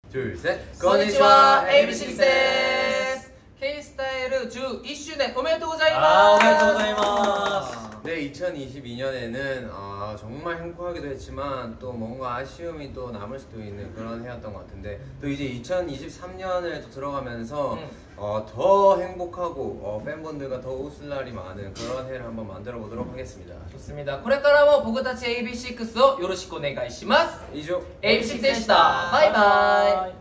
둘, 셋. konnichiwa, AB6 です。K-스타일 주 1周年おめでとうございます。 おめでとうございます。 네, 2022년에는 정말 행복하기도 했지만 또 뭔가 아쉬움이 또 남을 수도 있는 그런 해였던 것 같은데 또 이제 2023년을 또 들어가면서 더 행복하고 팬분들과 더 웃을 날이 많은 그런 해를 한번 만들어 보도록 하겠습니다. 좋습니다. これからも僕たち AB6をよろしくお願いします。 以上 AB6 でした。バイバイ。